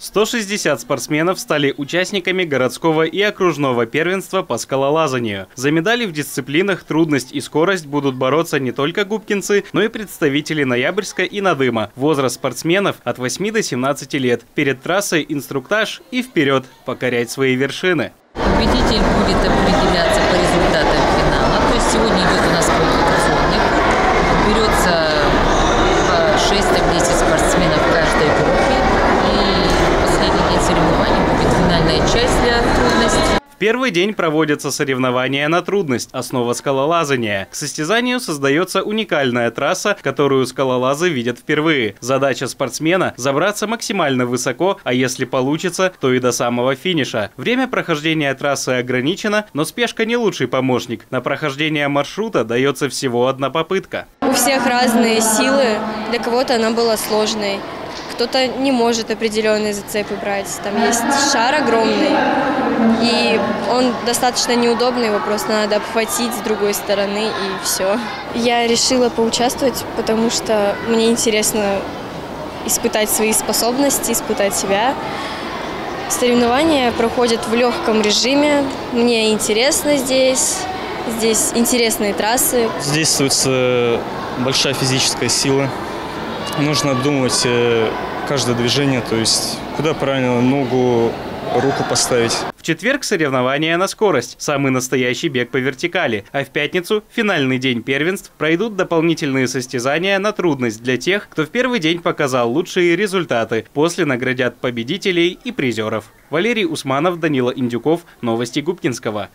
160 спортсменов стали участниками городского и окружного первенства по скалолазанию. За медали в дисциплинах трудность и скорость будут бороться не только губкинцы, но и представители Ноябрьска и Надыма. Возраст спортсменов от 8 до 17 лет. Перед трассой инструктаж и вперед покорять свои вершины. Победитель будет определяться по результатам финала. То есть сегодня идет у нас квалификационный круг. Берется по 6-10 спортсменов в каждой группе. И последний день соревнований будет финальная часть для трудностей. В первый день проводятся соревнования на трудность, основа скалолазания. К состязанию создается уникальная трасса, которую скалолазы видят впервые. Задача спортсмена – забраться максимально высоко, а если получится, то и до самого финиша. Время прохождения трассы ограничено, но спешка не лучший помощник. На прохождение маршрута дается всего одна попытка. У всех разные силы, для кого-то она была сложной. Кто-то не может определенные зацепы брать. Там есть шар огромный, и он достаточно неудобный, его просто надо обхватить с другой стороны, и все. Я решила поучаствовать, потому что мне интересно испытать свои способности, испытать себя. Соревнования проходят в легком режиме, мне интересно здесь интересные трассы. Здесь действуется большая физическая сила. Нужно обдумывать каждое движение, то есть куда правильно ногу, руку поставить. В четверг соревнования на скорость, самый настоящий бег по вертикали, а в пятницу, финальный день первенств, пройдут дополнительные состязания на трудность для тех, кто в первый день показал лучшие результаты. После наградят победителей и призеров. Валерий Усманов, Данила Индюков. Новости Губкинского.